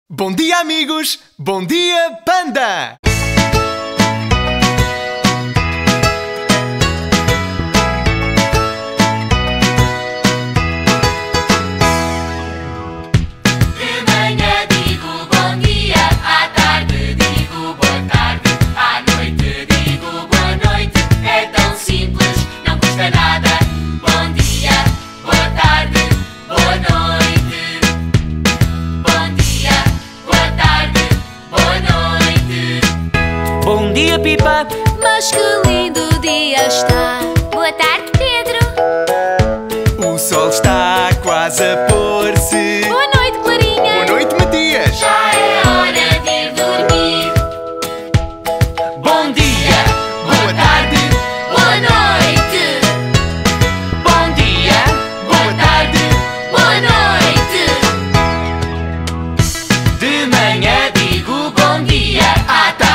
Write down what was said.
Bom dia, amigos! Bom dia, Panda! De manhã digo bom dia, à tarde digo boa tarde, à noite digo boa noite. É tão simples, não custa nada. Bom dia, boa tarde, boa noite. Bom dia, boa tarde, boa noite. Bom dia, Pipa! Mas que lindo dia está! Boa tarde, Pedro! O sol está quase a pôr-se. Boa noite, Clarinha! Boa noite, Matias! Já é hora de ir dormir. Bom dia! Boa tarde! Boa noite, Bom dia! Boa tarde! boa noite. De manhã Digo bom dia, à tarde